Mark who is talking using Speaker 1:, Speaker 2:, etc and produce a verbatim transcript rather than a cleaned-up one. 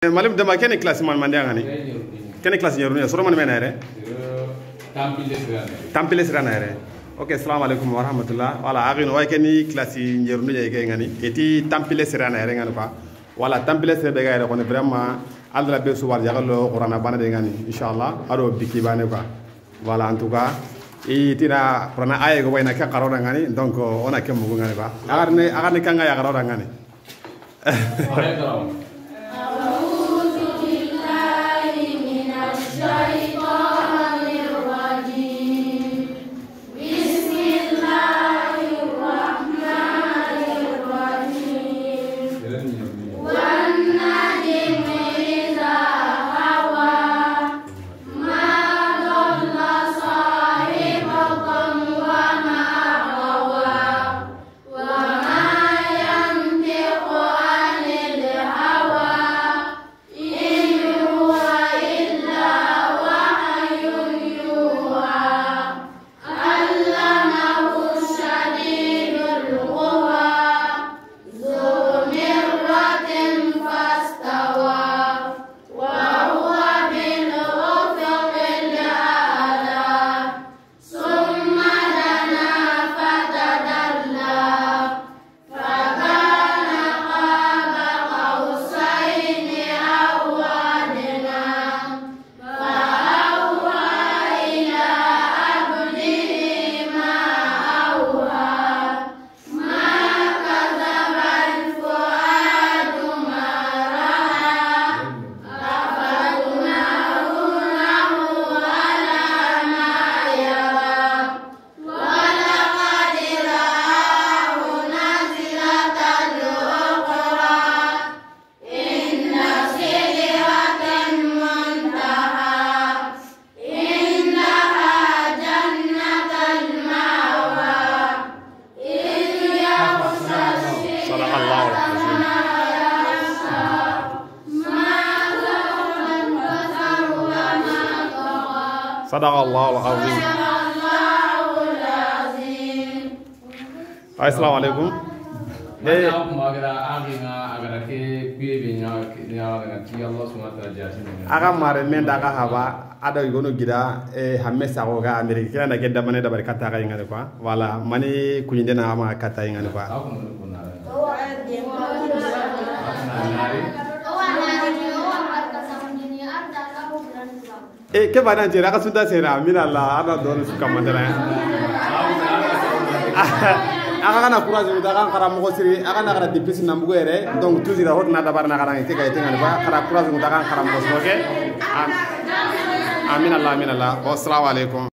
Speaker 1: malim dama kene classe man mande ngani kene classe yorune soro man menere
Speaker 2: tampile sirane
Speaker 1: tampile sirane ok assalamu alaikum wa rahmatullah wala agin way kene classe yorune jey ngani eti tampile sirane ngani quoi wala tampile sirbe gayre ko vraiment aldra be suwar jagalo qur'ana bana de ngani inshallah ado biki bane quoi voilà en tout cas itina prana aye go wayna ka qarora ngani donc on a kem go ngani quoi agarne agarne kanga ya qarora ngani صدق الله العظيم. السلام عليكم. aga mare men daga haba ada yono gida e hamme sago ga amerika na gedda mane da barkata ga ngane quoi wala mani kunyinde na ma kata ngane quoi e ke bana jera ka sunda sera mina la ada don su kamandara aga kana courage da kan kara mo siri aga na kara dipisi na mbugo ere donc toujours hot na da barna kara ngite ga itenga ba kara courage da kan kara mo soge amina allah amina allah assalamu alaikum.